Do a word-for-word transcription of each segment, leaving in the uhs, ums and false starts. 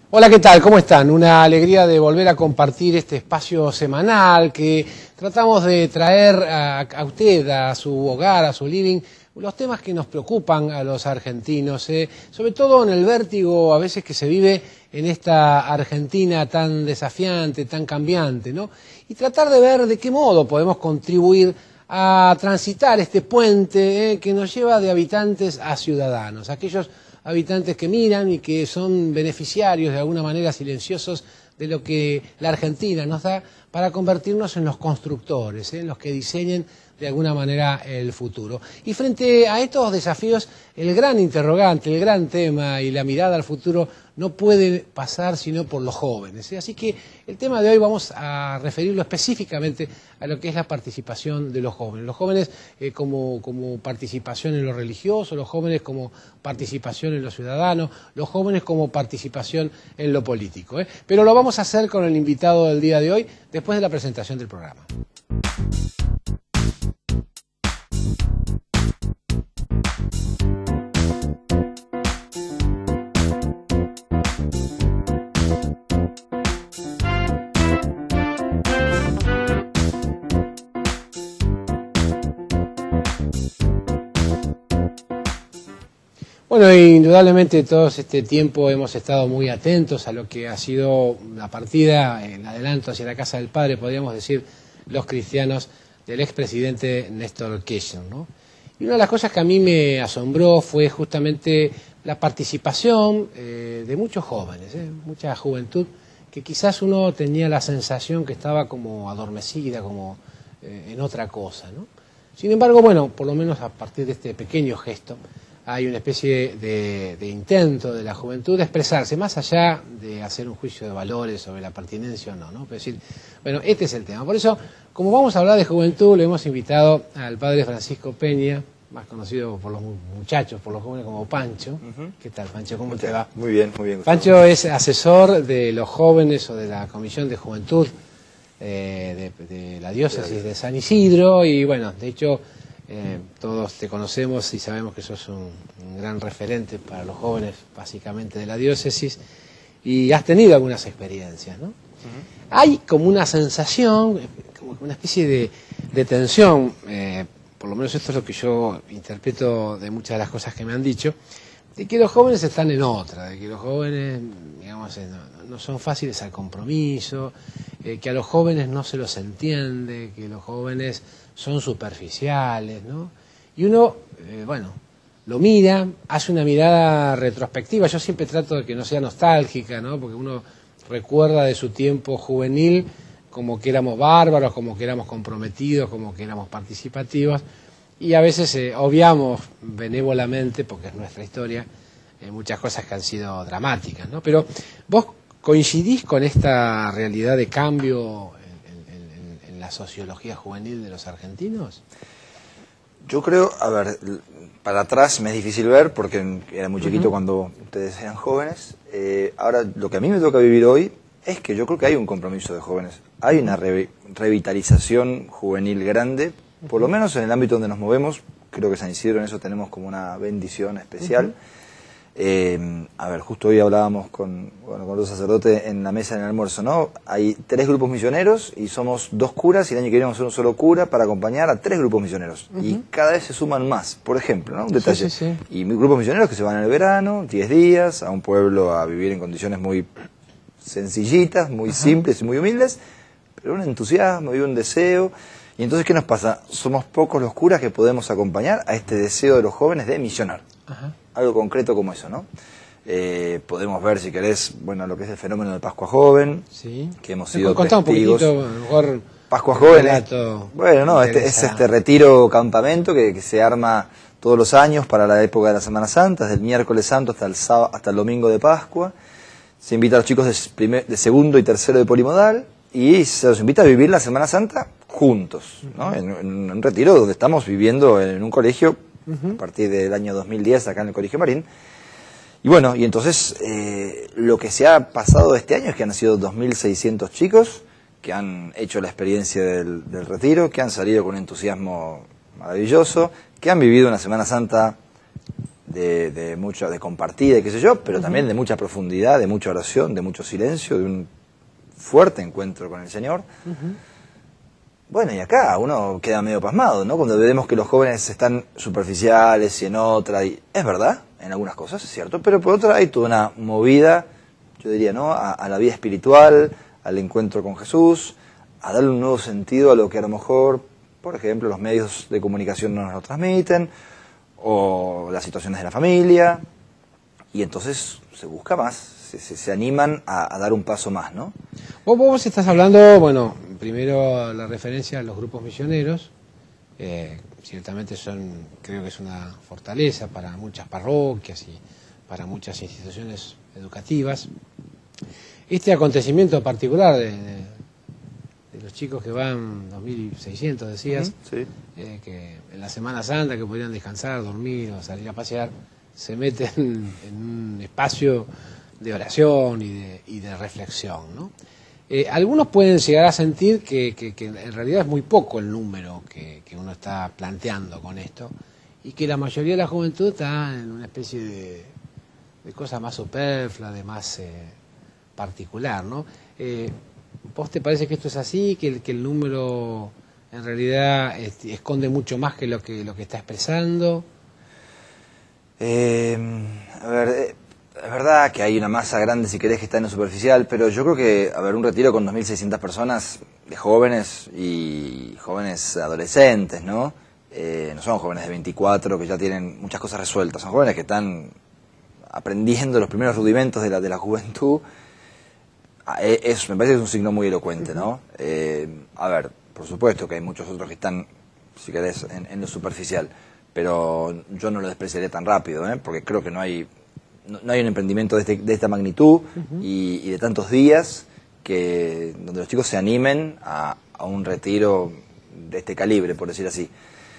Hola, ¿qué tal? ¿Cómo están? Una alegría de volver a compartir este espacio semanal que tratamos de traer a, a usted, a su hogar, a su living, los temas que nos preocupan a los argentinos, eh, sobre todo en el vértigo a veces que se vive en esta Argentina tan desafiante, tan cambiante, ¿no? Y tratar de ver de qué modo podemos contribuir a transitar este puente eh, que nos lleva de habitantes a ciudadanos, aquellos habitantes que miran y que son beneficiarios de alguna manera silenciosos de lo que la Argentina nos da para convertirnos en los constructores, ¿eh? en los que diseñen de alguna manera el futuro. Y frente a estos desafíos, el gran interrogante, el gran tema y la mirada al futuro no puede pasar sino por los jóvenes, ¿eh? Así que el tema de hoy vamos a referirlo específicamente a lo que es la participación de los jóvenes. Los jóvenes eh, como, como participación en lo religioso, los jóvenes como participación en lo ciudadano, los jóvenes como participación en lo político, ¿eh? Pero lo vamos a hacer con el invitado del día de hoy, después de la presentación del programa. Bueno, indudablemente todo este tiempo hemos estado muy atentos a lo que ha sido la partida, en adelanto hacia la casa del padre, podríamos decir, los cristianos del expresidente Néstor Kirchner, ¿no? Y una de las cosas que a mí me asombró fue justamente la participación eh, de muchos jóvenes, ¿eh? mucha juventud, que quizás uno tenía la sensación que estaba como adormecida, como eh, en otra cosa, ¿no? Sin embargo, bueno, por lo menos a partir de este pequeño gesto, hay una especie de, de intento de la juventud de expresarse, más allá de hacer un juicio de valores sobre la pertinencia o no, ¿no? Pero decir, bueno, este es el tema. Por eso, como vamos a hablar de juventud, le hemos invitado al padre Francisco Peña, más conocido por los muchachos, por los jóvenes como Pancho. Uh-huh. ¿Qué tal, Pancho? ¿Cómo te va? Muy bien, muy bien. Pancho es asesor de los jóvenes o de la Comisión de Juventud eh, de, de la diócesis de San Isidro y, bueno, de hecho... Eh, todos te conocemos y sabemos que sos un, un gran referente para los jóvenes, básicamente de la diócesis, y has tenido algunas experiencias, ¿no? Uh-huh. Hay como una sensación, como una especie de, de tensión, eh, por lo menos esto es lo que yo interpreto de muchas de las cosas que me han dicho, de que los jóvenes están en otra, de que los jóvenes, digamos, no, no son fáciles al compromiso, eh, que a los jóvenes no se los entiende, que los jóvenes son superficiales, ¿no? Y uno, eh, bueno, lo mira, hace una mirada retrospectiva. Yo siempre trato de que no sea nostálgica, ¿no? Porque uno recuerda de su tiempo juvenil como que éramos bárbaros, como que éramos comprometidos, como que éramos participativos. Y a veces eh, obviamos benévolamente, porque es nuestra historia, eh, muchas cosas que han sido dramáticas, ¿no? Pero vos coincidís con esta realidad de cambio la sociología juvenil de los argentinos? Yo creo, a ver, para atrás me es difícil ver porque era muy chiquito uh-huh. cuando ustedes eran jóvenes. Eh, ahora, lo que a mí me toca vivir hoy es que yo creo que hay un compromiso de jóvenes. Hay una re revitalización juvenil grande, por lo menos en el ámbito donde nos movemos. Creo que San Isidro en eso tenemos como una bendición especial. Uh-huh. Eh, a ver, justo hoy hablábamos con, bueno, con los sacerdotes en la mesa en el almuerzo, ¿no? Hay tres grupos misioneros y somos dos curas y el año que viene vamos a ser un solo cura para acompañar a tres grupos misioneros. Uh-huh. Y cada vez se suman más, por ejemplo, ¿no? Un detalle. Sí, sí, sí. Y grupos misioneros que se van en el verano, diez días, a un pueblo a vivir en condiciones muy sencillitas, muy uh-huh. simples y muy humildes, pero un entusiasmo y un deseo. Y entonces, ¿qué nos pasa? Somos pocos los curas que podemos acompañar a este deseo de los jóvenes de misionar. Uh-huh. Algo concreto como eso, ¿no? Eh, podemos ver, si querés, bueno, lo que es el fenómeno de Pascua Joven, sí. que hemos sido Contá testigos. Un poquitito, mejor Pascua Joven es, bueno, no, este, es este retiro campamento que, que se arma todos los años para la época de la Semana Santa, desde el miércoles santo hasta el sábado, hasta el domingo de Pascua. Se invita a los chicos de, primer, de segundo y tercero de polimodal y se los invita a vivir la Semana Santa juntos, ¿no? En, en un retiro donde estamos viviendo en un colegio a partir del año dos mil diez acá en el Colegio Marín. Y bueno, y entonces eh, lo que se ha pasado este año es que han sido dos mil seiscientos chicos que han hecho la experiencia del, del retiro, que han salido con un entusiasmo maravilloso, que han vivido una Semana Santa de, de mucho, de compartida y qué sé yo, pero uh-huh. también de mucha profundidad, de mucha oración, de mucho silencio, de un fuerte encuentro con el Señor. Uh-huh. Bueno, y acá uno queda medio pasmado, ¿no? Cuando vemos que los jóvenes están superficiales y en otra, y es verdad, en algunas cosas, es cierto, pero por otra hay toda una movida, yo diría, ¿no? A, a la vida espiritual, al encuentro con Jesús, a darle un nuevo sentido a lo que a lo mejor, por ejemplo, los medios de comunicación no nos lo transmiten, o las situaciones de la familia, y entonces se busca más, se, se, se animan a, a dar un paso más, ¿no? Vos, vos estás hablando, bueno, primero la referencia a los grupos misioneros, eh, ciertamente son, creo que es una fortaleza para muchas parroquias y para muchas instituciones educativas. Este acontecimiento particular de, de, de los chicos que van, dos mil seiscientos decías, uh-huh, sí. eh, que en la Semana Santa, que podrían descansar, dormir o salir a pasear, se meten en un espacio de oración y de, y de reflexión, ¿no? Eh, algunos pueden llegar a sentir que, que, que en realidad es muy poco el número que, que uno está planteando con esto y que la mayoría de la juventud está en una especie de, de cosa más superflua, de más eh, particular, ¿no? Eh, ¿Vos te parece que esto es así, que el, que el número en realidad este, esconde mucho más que lo que, lo que está expresando? Eh, a ver... Eh... Es verdad que hay una masa grande, si querés, que está en lo superficial, pero yo creo que, a ver, un retiro con dos mil seiscientas personas de jóvenes y jóvenes adolescentes, ¿no? Eh, no son jóvenes de veinticuatro que ya tienen muchas cosas resueltas, son jóvenes que están aprendiendo los primeros rudimentos de la, de la juventud. Es, me parece que es un signo muy elocuente, ¿no? Eh, a ver, por supuesto que hay muchos otros que están, si querés, en, en lo superficial, pero yo no lo despreciaría tan rápido, ¿eh? Porque creo que no hay... No hay un emprendimiento de, este, de esta magnitud uh-huh. y, y de tantos días que donde los chicos se animen a, a un retiro de este calibre, por decir así.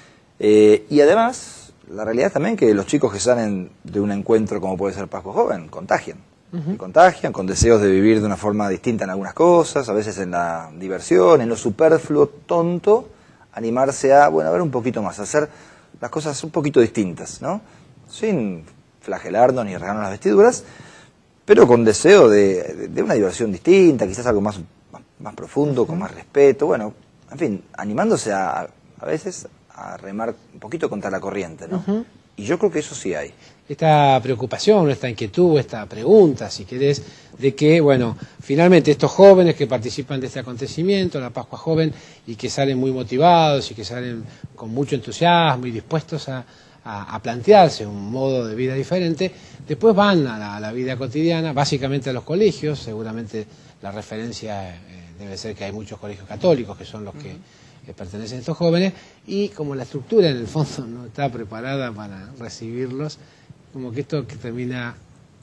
Eh, y además, la realidad es también que los chicos que salen de un encuentro como puede ser Pascua Joven, contagian. Uh-huh. Y contagian con deseos de vivir de una forma distinta en algunas cosas, a veces en la diversión, en lo superfluo, tonto, animarse a, bueno, a ver un poquito más, a hacer las cosas un poquito distintas, ¿no? Sin flagelarnos ni rasgarnos las vestiduras, pero con deseo de, de, de una diversión distinta, quizás algo más, más, más profundo, con más respeto, bueno, en fin, animándose a, a veces a remar un poquito contra la corriente, ¿no? Uh-huh. Y yo creo que eso sí hay. Esta preocupación, esta inquietud, esta pregunta, si querés, de que, bueno, finalmente estos jóvenes que participan de este acontecimiento, la Pascua Joven, y que salen muy motivados y que salen con mucho entusiasmo y dispuestos a A, a plantearse un modo de vida diferente, después van a la, a la vida cotidiana, básicamente a los colegios, seguramente la referencia eh, debe ser que hay muchos colegios católicos que son los que eh, pertenecen a estos jóvenes, y como la estructura en el fondo no está preparada para recibirlos, como que esto que termina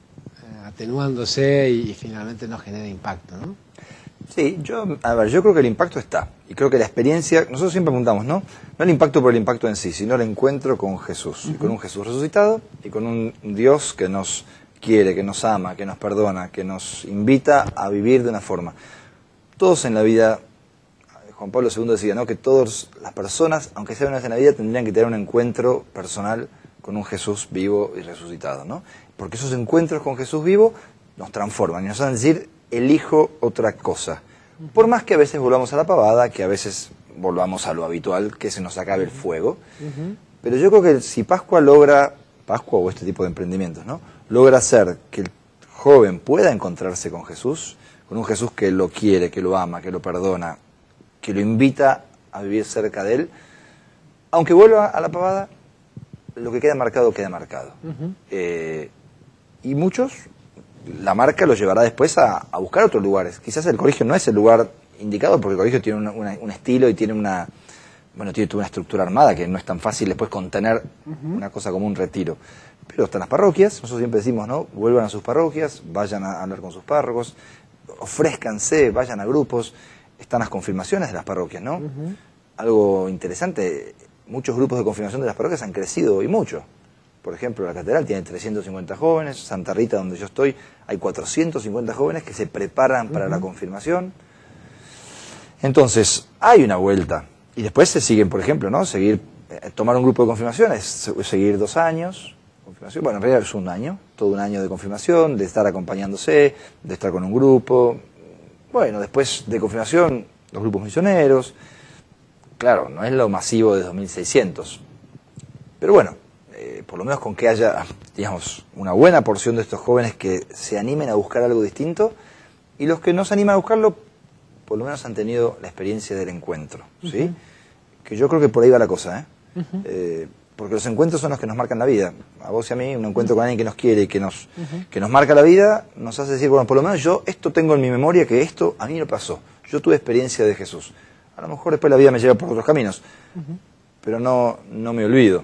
eh, atenuándose y, y finalmente no genera impacto, ¿no? Sí, yo, a ver, yo creo que el impacto está, y creo que la experiencia, nosotros siempre preguntamos, ¿no? No el impacto por el impacto en sí, sino el encuentro con Jesús, uh-huh. y con un Jesús resucitado, y con un Dios que nos quiere, que nos ama, que nos perdona, que nos invita a vivir de una forma. Todos en la vida, Juan Pablo segundo decía, ¿no? Que todas las personas, aunque sea una vez en la vida, tendrían que tener un encuentro personal con un Jesús vivo y resucitado, ¿no? Porque esos encuentros con Jesús vivo nos transforman y nos hacen decir, elijo otra cosa. Por más que a veces volvamos a la pavada, que a veces volvamos a lo habitual, que se nos acabe el fuego. Uh-huh. Pero yo creo que si Pascua logra, Pascua o este tipo de emprendimientos, ¿no? Logra hacer que el joven pueda encontrarse con Jesús, con un Jesús que lo quiere, que lo ama, que lo perdona, que lo invita a vivir cerca de él, aunque vuelva a la pavada, lo que queda marcado, queda marcado. Uh-huh. eh, y muchos... la marca los llevará después a, a buscar otros lugares. Quizás el colegio no es el lugar indicado porque el colegio tiene una, una, un estilo y tiene una, bueno, tiene toda una estructura armada que no es tan fácil después contener uh-huh. una cosa como un retiro. Pero están las parroquias, nosotros siempre decimos, ¿no? Vuelvan a sus parroquias, vayan a hablar con sus párrocos, ofrézcanse, vayan a grupos. Están las confirmaciones de las parroquias, ¿no? Uh-huh. Algo interesante, muchos grupos de confirmación de las parroquias han crecido y mucho. Por ejemplo, la catedral tiene trescientos cincuenta jóvenes, Santa Rita, donde yo estoy, hay cuatrocientos cincuenta jóvenes que se preparan para uh-huh. la confirmación. Entonces, hay una vuelta. Y después se siguen, por ejemplo, ¿no? Seguir, eh, tomar un grupo de confirmación es seguir dos años, confirmación, bueno, en realidad es un año, todo un año de confirmación, de estar acompañándose, de estar con un grupo. Bueno, después de confirmación, los grupos misioneros. Claro, no es lo masivo de dos mil seiscientos. Pero bueno, eh, por lo menos con que haya, digamos, una buena porción de estos jóvenes que se animen a buscar algo distinto, y los que no se animan a buscarlo, por lo menos han tenido la experiencia del encuentro, ¿sí? Uh-huh. Que yo creo que por ahí va la cosa, ¿eh? Uh-huh. eh porque los encuentros son los que nos marcan la vida. A vos y a mí, un encuentro con alguien que nos quiere y que nos, uh-huh. que nos marca la vida, nos hace decir, bueno, por lo menos yo esto tengo en mi memoria, que esto a mí me pasó. Yo tuve experiencia de Jesús. A lo mejor después la vida me lleva por otros caminos, uh-huh. pero no, no me olvido.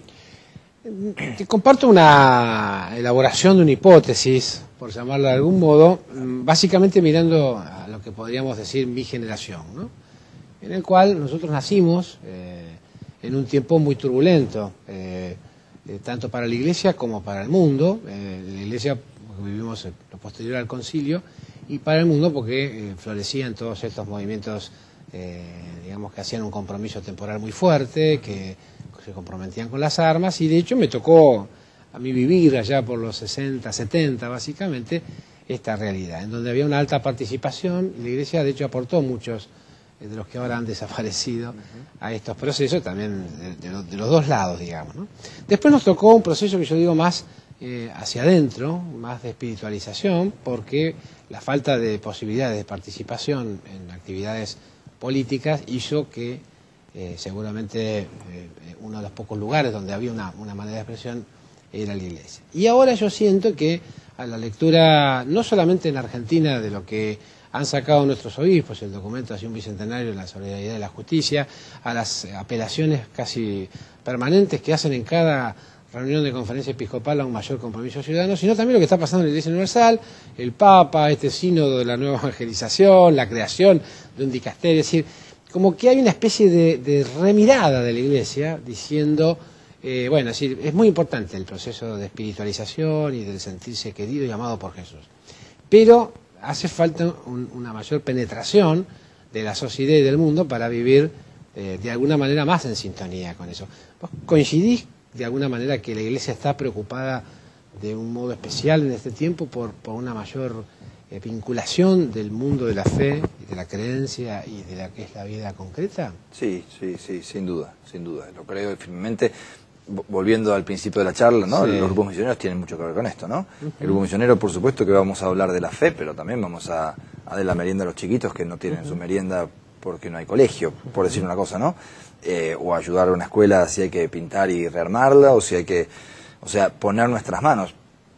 Te comparto una elaboración de una hipótesis, por llamarlo de algún modo, básicamente mirando a lo que podríamos decir mi generación, ¿no? En el cual nosotros nacimos eh, en un tiempo muy turbulento, eh, eh, tanto para la Iglesia como para el mundo. Eh, la Iglesia, porque vivimos lo posterior al concilio, y para el mundo porque eh, florecían todos estos movimientos, eh, digamos, que hacían un compromiso temporal muy fuerte, que se comprometían con las armas, y de hecho me tocó a mí vivir allá por los sesenta, setenta básicamente esta realidad, en donde había una alta participación, y la Iglesia de hecho aportó muchos de los que ahora han desaparecido uh-huh. a estos procesos, también de, de, de los dos lados, digamos, ¿no? Después nos tocó un proceso que yo digo más eh, hacia adentro, más de espiritualización, porque la falta de posibilidades de participación en actividades políticas hizo que eh, seguramente eh, uno de los pocos lugares donde había una, una manera de expresión era la Iglesia. Y ahora yo siento que a la lectura, no solamente en Argentina, de lo que han sacado nuestros obispos, el documento hacia un bicentenario de la solidaridad y la justicia, a las apelaciones casi permanentes que hacen en cada reunión de conferencia episcopal a un mayor compromiso ciudadano, sino también lo que está pasando en la Iglesia Universal, el Papa, este sínodo de la nueva evangelización, la creación de un dicasterio, es decir, como que hay una especie de, de remirada de la Iglesia diciendo, eh, bueno, es decir, es muy importante el proceso de espiritualización y del sentirse querido y amado por Jesús, pero hace falta un, una mayor penetración de la sociedad y del mundo para vivir eh, de alguna manera más en sintonía con eso. ¿Vos coincidís de alguna manera que la Iglesia está preocupada de un modo especial en este tiempo por, por una mayor eh, vinculación del mundo de la fe, de la creencia y de la que es la vida concreta? Sí, sí, sí, sin duda, sin duda. Lo creo firmemente. Volviendo al principio de la charla, ¿no? Sí. Los grupos misioneros tienen mucho que ver con esto, ¿no? Uh-huh. El grupo misionero, por supuesto que vamos a hablar de la fe, pero también vamos a, a dar la merienda a los chiquitos que no tienen uh-huh. su merienda porque no hay colegio, por decir una cosa, ¿no? Eh, o ayudar a una escuela si hay que pintar y rearmarla, o si hay que, o sea, poner nuestras manos.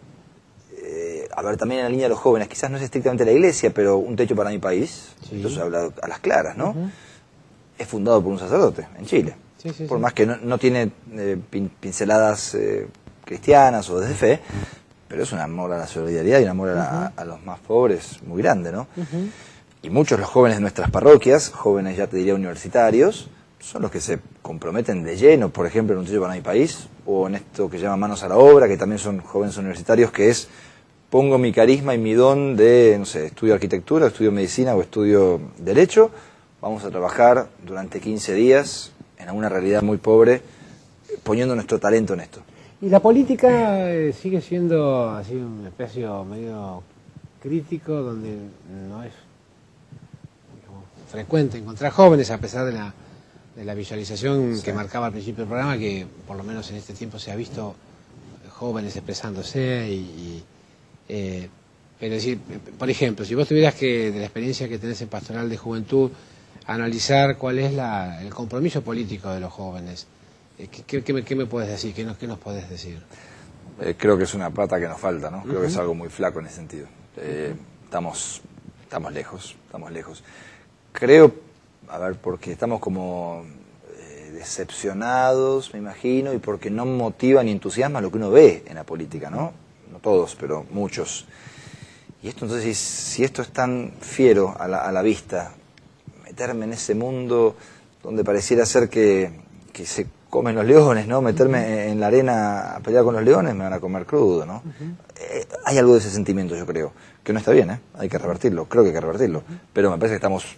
Eh, a ver, también en la línea de los jóvenes, quizás no es estrictamente la Iglesia, pero Un techo para mi país, sí. Entonces habla a las claras, ¿no? Uh-huh. Es fundado por un sacerdote en Chile. Sí, sí, por sí. más que no, no tiene eh, pin, pinceladas eh, cristianas o de fe, pero es un amor a la solidaridad y un amor a, la, uh-huh. a los más pobres muy grande, ¿no? Uh-huh. Y muchos de los jóvenes de nuestras parroquias, jóvenes ya te diría universitarios, son los que se comprometen de lleno, por ejemplo, en Un techo para mi país, o en esto que llama Manos a la Obra, que también son jóvenes universitarios, que es, pongo mi carisma y mi don de, no sé, estudio arquitectura, estudio medicina o estudio derecho, vamos a trabajar durante quince días en una realidad muy pobre, poniendo nuestro talento en esto. Y la política eh, sigue siendo así un espacio medio crítico, donde no es digamos, frecuente encontrar jóvenes, a pesar de la, de la visualización sí. que marcaba al principio del programa, que por lo menos en este tiempo se ha visto jóvenes expresándose, y, y eh, pero decir, por ejemplo, si vos tuvieras que, de la experiencia que tenés en Pastoral de Juventud, analizar cuál es la, el compromiso político de los jóvenes, ¿qué, qué, qué, me, qué me puedes decir? ¿Qué nos, qué nos podés decir? Eh, creo que es una pata que nos falta, ¿no? Creo uh-huh. que es algo muy flaco en ese sentido. Eh, uh-huh. estamos, estamos lejos, estamos lejos. Creo, a ver, porque estamos como eh, decepcionados, me imagino, y porque no motiva ni entusiasma lo que uno ve en la política, ¿no? No todos, pero muchos. Y esto, entonces, si, si esto es tan fiero a la, a la vista, meterme en ese mundo donde pareciera ser que, que se comen los leones, ¿no? Meterme uh-huh. en la arena a pelear con los leones, me van a comer crudo, ¿no? Uh-huh. Eh, hay algo de ese sentimiento, yo creo, que no está bien, ¿eh? Hay que revertirlo, creo que hay que revertirlo, uh-huh. pero me parece que estamos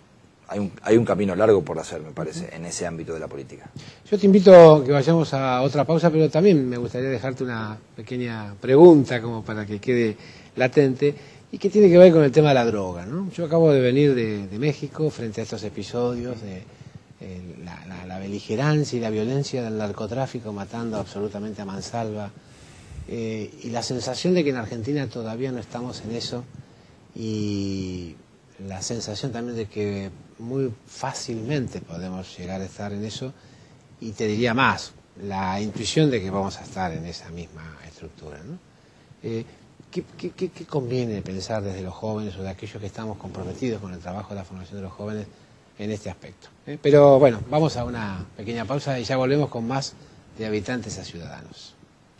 hay un, hay un camino largo por hacer, me parece, en ese ámbito de la política. Yo te invito a que vayamos a otra pausa, pero también me gustaría dejarte una pequeña pregunta como para que quede latente y que tiene que ver con el tema de la droga, ¿no? Yo acabo de venir de, de México frente a estos episodios de eh, la, la, la beligerancia y la violencia del narcotráfico matando absolutamente a mansalva eh, y la sensación de que en Argentina todavía no estamos en eso y la sensación también de que muy fácilmente podemos llegar a estar en eso y te diría más, la intuición de que vamos a estar en esa misma estructura, ¿no? Eh, ¿qué, qué, qué, ¿Qué conviene pensar desde los jóvenes o de aquellos que estamos comprometidos con el trabajo de la formación de los jóvenes en este aspecto? ¿Eh? Pero bueno, vamos a una pequeña pausa y ya volvemos con más de Habitantes a Ciudadanos.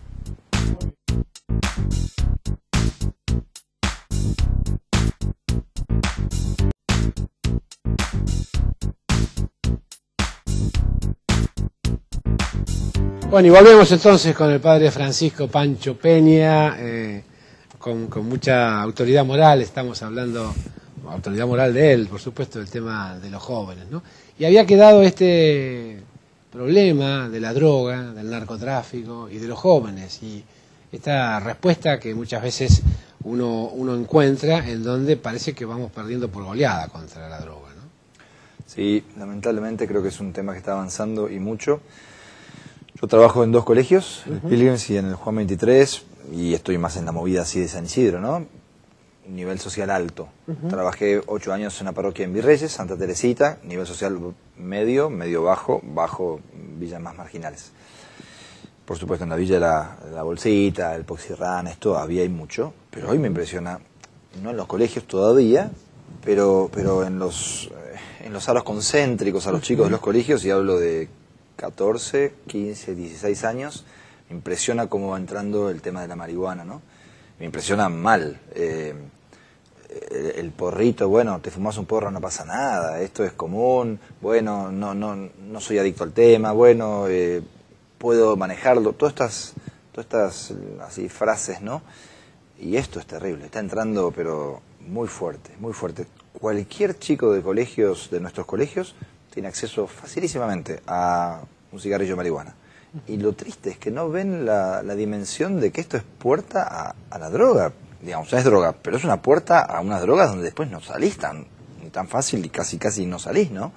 Bueno, y volvemos entonces con el padre Francisco Pancho Peña, eh, con, con mucha autoridad moral, estamos hablando, autoridad moral de él, por supuesto, del tema de los jóvenes, ¿no? Y había quedado este problema de la droga, del narcotráfico y de los jóvenes, y esta respuesta que muchas veces uno, uno encuentra en donde parece que vamos perdiendo por goleada contra la droga, ¿no? Sí, lamentablemente creo que es un tema que está avanzando y mucho. Yo trabajo en dos colegios, en el uh-huh. Pilgrims y en el Juan veintitrés, y estoy más en la movida así de San Isidro, ¿no? Nivel social alto. Uh-huh. Trabajé ocho años en la parroquia en Virreyes, Santa Teresita, nivel social medio, medio bajo, bajo villas más marginales. Por supuesto en la villa la, la Bolsita, el Poxirrán, esto había y mucho, pero hoy me impresiona, no en los colegios todavía, pero, pero en los, en los aros concéntricos a los chicos de los colegios, y hablo de catorce, quince, dieciséis años, me impresiona cómo va entrando el tema de la marihuana, ¿no? Me impresiona mal. Eh, el, el porrito, bueno, te fumas un porro, no pasa nada, esto es común, bueno, no, no, no soy adicto al tema, bueno, eh, puedo manejarlo, todas estas, todas estas así, frases, ¿no? Y esto es terrible, está entrando, pero muy fuerte, muy fuerte. Cualquier chico de colegios, de nuestros colegios, tiene acceso facilísimamente a un cigarrillo de marihuana. Y lo triste es que no ven la, la dimensión de que esto es puerta a, a la droga. Digamos, es droga, pero es una puerta a unas drogas donde después no salís tan, tan fácil y casi casi no salís, ¿no?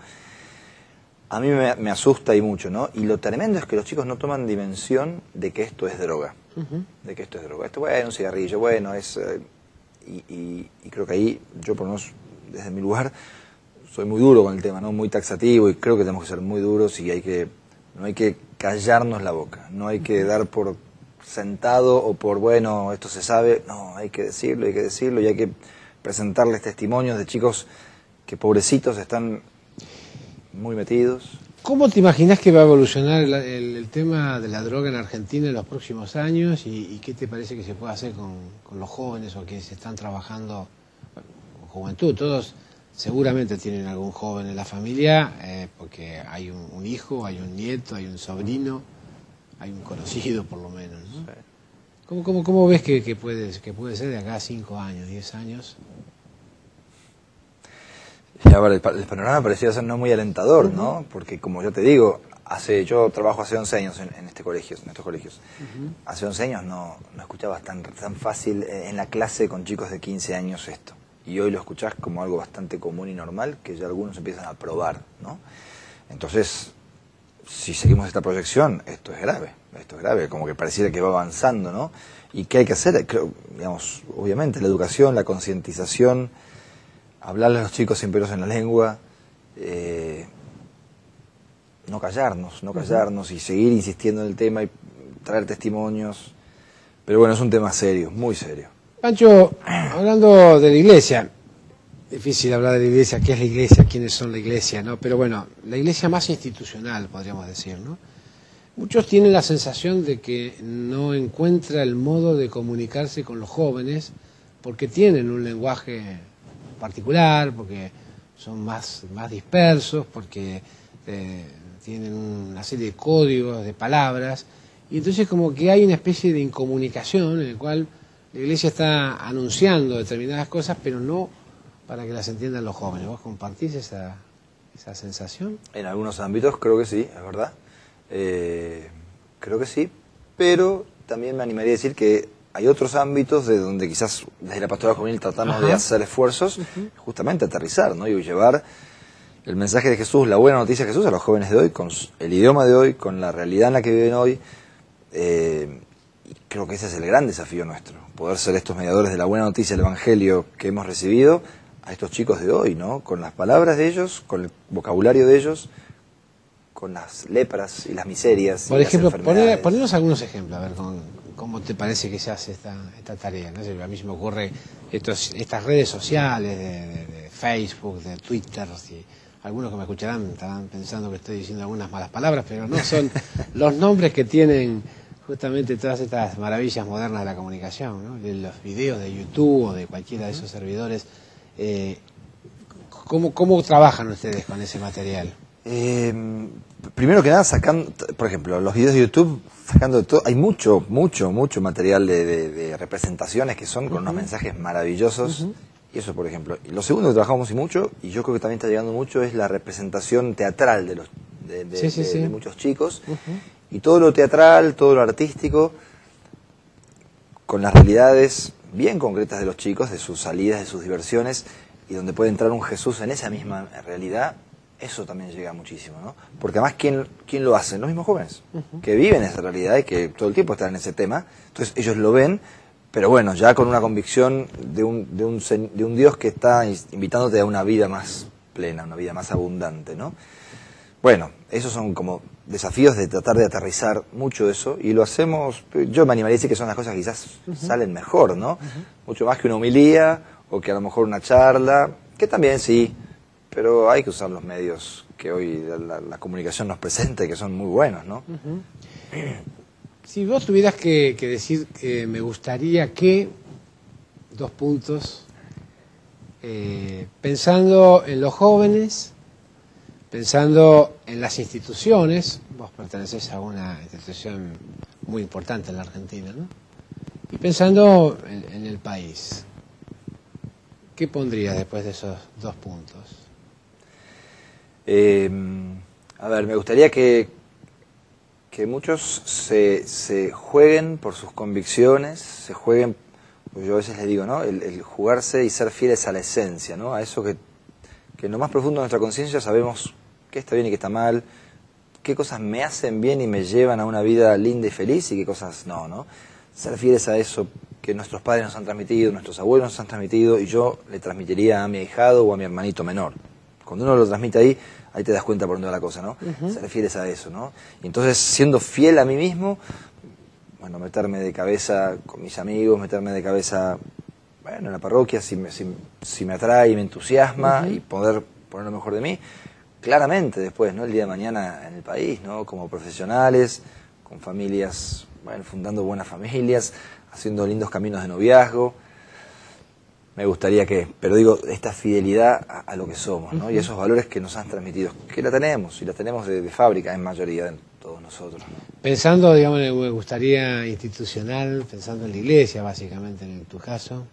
A mí me, me asusta y mucho, ¿no? Y lo tremendo es que los chicos no toman dimensión de que esto es droga. Uh-huh. De que esto es droga. Esto, bueno, un cigarrillo, bueno, es... Eh, y, y, y creo que ahí, yo por lo menos desde mi lugar, soy muy duro con el tema, ¿no? Muy taxativo, y creo que tenemos que ser muy duros y hay que, no hay que callarnos la boca, no hay que dar por sentado o por, bueno, esto se sabe, no, hay que decirlo, hay que decirlo y hay que presentarles testimonios de chicos que pobrecitos están muy metidos. ¿Cómo te imaginas que va a evolucionar el, el, el tema de la droga en Argentina en los próximos años y, y qué te parece que se puede hacer con, con los jóvenes o que se están trabajando con juventud? Todos seguramente tienen algún joven en la familia, eh, porque hay un, un hijo, hay un nieto, hay un sobrino, hay un conocido por lo menos, ¿no? Sí. ¿Cómo, cómo, cómo ves que, que, puede, que puede ser de acá a cinco años, diez años? Y ahora el, el panorama parecía ser no muy alentador, uh-huh. ¿no? Porque como yo te digo, hace yo trabajo hace once años en, en este colegio, en estos colegios. Uh-huh. Hace once años no, no escuchabas tan, tan fácil en la clase con chicos de quince años esto. Y hoy lo escuchás como algo bastante común y normal, que ya algunos empiezan a probar, ¿no? Entonces, si seguimos esta proyección, esto es grave, esto es grave, como que pareciera que va avanzando, ¿no? ¿Y qué hay que hacer? Creo, digamos, obviamente, la educación, la concientización, hablarle a los chicos sin pelos en la lengua, eh, no callarnos, no callarnos y seguir insistiendo en el tema y traer testimonios. Pero bueno, es un tema serio, muy serio. Pancho, hablando de la iglesia, difícil hablar de la iglesia, qué es la iglesia, quiénes son la iglesia, ¿no? Pero bueno, la iglesia más institucional, podríamos decir, ¿no? Muchos tienen la sensación de que no encuentra el modo de comunicarse con los jóvenes porque tienen un lenguaje particular, porque son más, más dispersos, porque eh, tienen una serie de códigos, de palabras, y entonces como que hay una especie de incomunicación en el cual la iglesia está anunciando determinadas cosas, pero no para que las entiendan los jóvenes. ¿Vos compartís esa, esa sensación? En algunos ámbitos creo que sí, es verdad. Eh, creo que sí, pero también me animaría a decir que hay otros ámbitos de donde quizás desde la pastoral juvenil tratamos Ajá. de hacer esfuerzos, uh-huh. justamente aterrizar, ¿no? Y llevar el mensaje de Jesús, la buena noticia de Jesús a los jóvenes de hoy, con el idioma de hoy, con la realidad en la que viven hoy. Eh, y creo que ese es el gran desafío nuestro, poder ser estos mediadores de la buena noticia del Evangelio que hemos recibido a estos chicos de hoy, ¿no? Con las palabras de ellos, con el vocabulario de ellos, con las lepras y las miserias. Por y ejemplo, las enfermedades. ponernos algunos ejemplos, a ver con, cómo te parece que se hace esta, esta tarea, ¿no? A mí se me ocurre estos, estas redes sociales de, de, de Facebook, de Twitter, si algunos que me escucharán estarán pensando que estoy diciendo algunas malas palabras, pero no, son los nombres que tienen justamente todas estas maravillas modernas de la comunicación, ¿no? De los videos de YouTube o de cualquiera de esos servidores. Eh, ¿cómo, ¿Cómo trabajan ustedes con ese material? Eh, primero que nada, sacando, por ejemplo, los videos de YouTube, sacando de todo, hay mucho, mucho, mucho material de, de, de representaciones que son con uh-huh. unos mensajes maravillosos. Uh-huh. Y eso, por ejemplo. Y lo segundo que trabajamos y mucho, y yo creo que también está llegando mucho, es la representación teatral de los de, de, sí, sí, de, sí. de muchos chicos. Uh-huh. Y todo lo teatral, todo lo artístico, con las realidades bien concretas de los chicos, de sus salidas, de sus diversiones, y donde puede entrar un Jesús en esa misma realidad, eso también llega muchísimo, ¿no? Porque además, ¿quién, quién lo hace? Los mismos jóvenes, uh-huh. que viven esa realidad y que todo el tiempo están en ese tema. Entonces ellos lo ven, pero bueno, ya con una convicción de un, de un, de un Dios que está invitándote a una vida más plena, una vida más abundante, ¿no? Bueno, esos son como desafíos de tratar de aterrizar mucho eso, y lo hacemos, yo me animaría a decir que son las cosas que quizás uh-huh. salen mejor, ¿no? Uh-huh. Mucho más que una homilía, o que a lo mejor una charla, que también sí, pero hay que usar los medios que hoy la, la comunicación nos presenta y que son muy buenos, ¿no? Uh-huh. Si vos tuvieras que, que decir que me gustaría que, dos puntos, eh, pensando en los jóvenes, pensando en las instituciones, vos pertenecés a una institución muy importante en la Argentina, ¿no? Y pensando en, en el país, ¿qué pondrías después de esos dos puntos? Eh, a ver, me gustaría que, que muchos se, se jueguen por sus convicciones, se jueguen, pues yo a veces les digo, ¿no? El, el jugarse y ser fieles a la esencia, ¿no? A eso que, que en lo más profundo de nuestra conciencia sabemos qué está bien y qué está mal, qué cosas me hacen bien y me llevan a una vida linda y feliz y qué cosas no, ¿no? Ser fieles a eso que nuestros padres nos han transmitido, nuestros abuelos nos han transmitido, y yo le transmitiría a mi ahijado o a mi hermanito menor. Cuando uno lo transmite ahí, ahí te das cuenta por dónde va la cosa, ¿no? Uh-huh. Ser fieles a eso, ¿no? Y entonces, siendo fiel a mí mismo, bueno, meterme de cabeza con mis amigos, meterme de cabeza, bueno, en la parroquia, si me, si, si me atrae y me entusiasma, uh-huh. y poder poner lo mejor de mí, claramente después, ¿no? El día de mañana en el país, ¿no? Como profesionales, con familias, bueno, fundando buenas familias, haciendo lindos caminos de noviazgo. Me gustaría que, pero digo, esta fidelidad a, a lo que somos, ¿no? Uh-huh. Y esos valores que nos han transmitido, que la tenemos, y la tenemos de, de fábrica en mayoría de todos nosotros, ¿no? Pensando, digamos, me gustaría institucional, pensando en la iglesia, básicamente, en tu caso.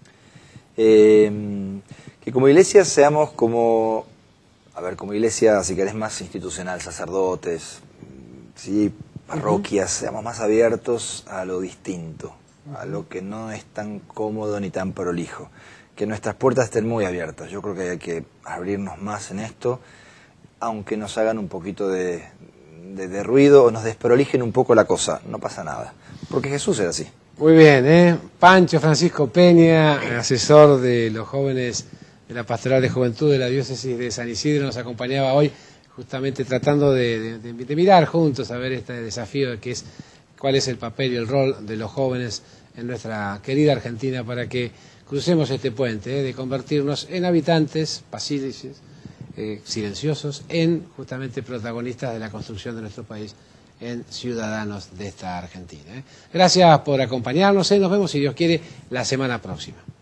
Eh, que como iglesia seamos como, a ver, como iglesia, si querés, más institucional, sacerdotes, sí, parroquias, uh-huh. seamos más abiertos a lo distinto, a lo que no es tan cómodo ni tan prolijo. Que nuestras puertas estén muy abiertas. Yo creo que hay que abrirnos más en esto, aunque nos hagan un poquito de, de, de ruido o nos desprolijen un poco la cosa. No pasa nada, porque Jesús era así. Muy bien, ¿eh? Pancho Francisco Peña, asesor de los jóvenes de la Pastoral de Juventud de la Diócesis de San Isidro, nos acompañaba hoy justamente tratando de, de, de mirar juntos a ver este desafío de que es cuál es el papel y el rol de los jóvenes en nuestra querida Argentina para que crucemos este puente, ¿eh? De convertirnos en habitantes pacíficos, eh, silenciosos, en justamente protagonistas de la construcción de nuestro país, en ciudadanos de esta Argentina, ¿eh? Gracias por acompañarnos, ¿eh? Nos vemos, si Dios quiere, la semana próxima.